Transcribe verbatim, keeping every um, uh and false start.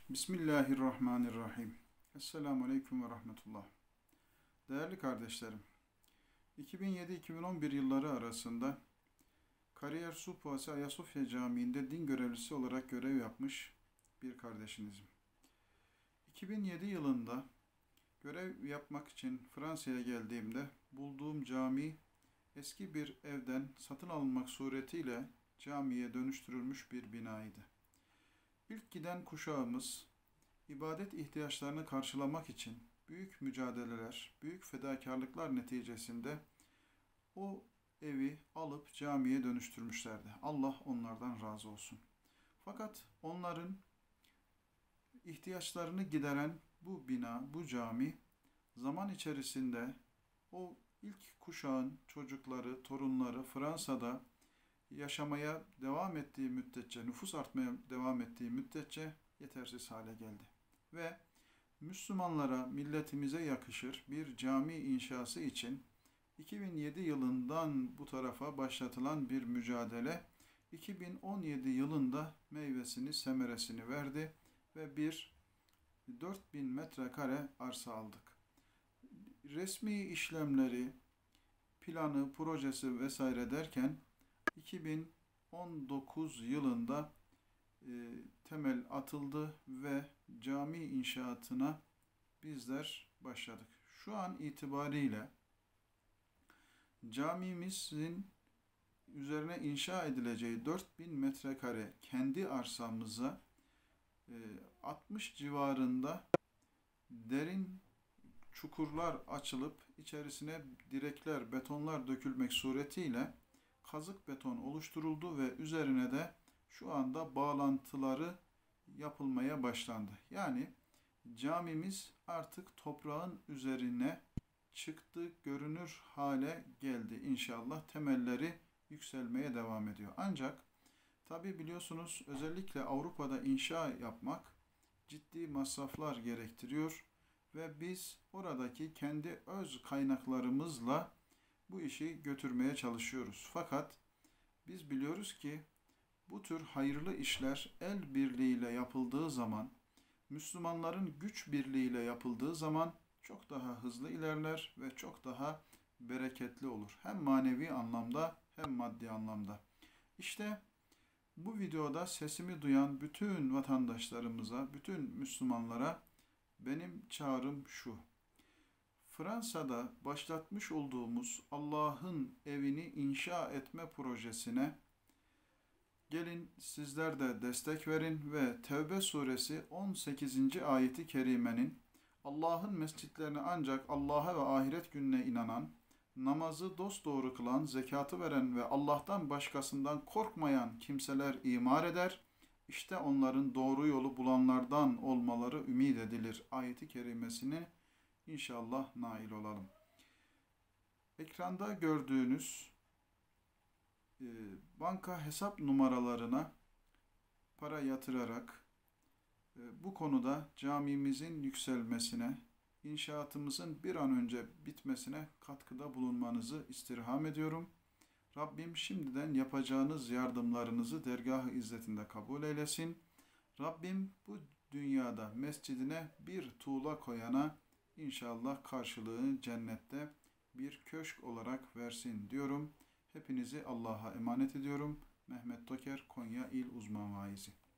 Bismillahirrahmanirrahim. Esselamu Aleyküm ve Rahmetullah. Değerli kardeşlerim, iki bin yedi iki bin on bir yılları arasında Kariyer Supası Ayasofya Camii'nde din görevlisi olarak görev yapmış bir kardeşinizim. iki bin yedi yılında görev yapmak için Fransa'ya geldiğimde bulduğum cami eski bir evden satın alınmak suretiyle camiye dönüştürülmüş bir binaydı. İlk giden kuşağımız ibadet ihtiyaçlarını karşılamak için büyük mücadeleler, büyük fedakarlıklar neticesinde o evi alıp camiye dönüştürmüşlerdi. Allah onlardan razı olsun. Fakat onların ihtiyaçlarını gideren bu bina, bu cami zaman içerisinde o ilk kuşağın çocukları, torunları Fransa'da yaşamaya devam ettiği müddetçe, nüfus artmaya devam ettiği müddetçe yetersiz hale geldi. Ve Müslümanlara, milletimize yakışır bir cami inşası için iki bin yedi yılından bu tarafa başlatılan bir mücadele iki bin on yedi yılında meyvesini, semeresini verdi ve bir dört bin metrekare arsa aldık. Resmi işlemleri, planı, projesi vesaire derken iki bin on dokuz yılında e, temel atıldı ve cami inşaatına bizler başladık. Şu an itibariyle camimizin üzerine inşa edileceği dört bin metrekare kendi arsamıza e, altmış civarında derin çukurlar açılıp içerisine direkler, betonlar dökülmek suretiyle kazık beton oluşturuldu ve üzerine de şu anda bağlantıları yapılmaya başlandı. Yani camimiz artık toprağın üzerine çıktı, görünür hale geldi inşallah. Temelleri yükselmeye devam ediyor. Ancak tabi biliyorsunuz özellikle Avrupa'da inşa yapmak ciddi masraflar gerektiriyor ve biz oradaki kendi öz kaynaklarımızla bu işi götürmeye çalışıyoruz. Fakat biz biliyoruz ki bu tür hayırlı işler el birliğiyle yapıldığı zaman, Müslümanların güç birliğiyle yapıldığı zaman çok daha hızlı ilerler ve çok daha bereketli olur. Hem manevi anlamda hem maddi anlamda. İşte bu videoda sesimi duyan bütün vatandaşlarımıza, bütün Müslümanlara benim çağrım şu. Fransa'da başlatmış olduğumuz Allah'ın evini inşa etme projesine gelin sizler de destek verin ve Tevbe suresi on sekizinci ayeti kerimenin Allah'ın mescitlerini ancak Allah'a ve ahiret gününe inanan, namazı dosdoğru kılan, zekatı veren ve Allah'tan başkasından korkmayan kimseler imar eder. İşte onların doğru yolu bulanlardan olmaları ümit edilir. Ayeti kerimesini İnşallah nail olalım. Ekranda gördüğünüz e, banka hesap numaralarına para yatırarak e, bu konuda camimizin yükselmesine, inşaatımızın bir an önce bitmesine katkıda bulunmanızı istirham ediyorum. Rabbim şimdiden yapacağınız yardımlarınızı dergâh-ı izzetinde kabul eylesin. Rabbim bu dünyada mescidine bir tuğla koyana İnşallah karşılığını cennette bir köşk olarak versin diyorum. Hepinizi Allah'a emanet ediyorum. Mehmet Toker, Konya İl Uzman Vaizi.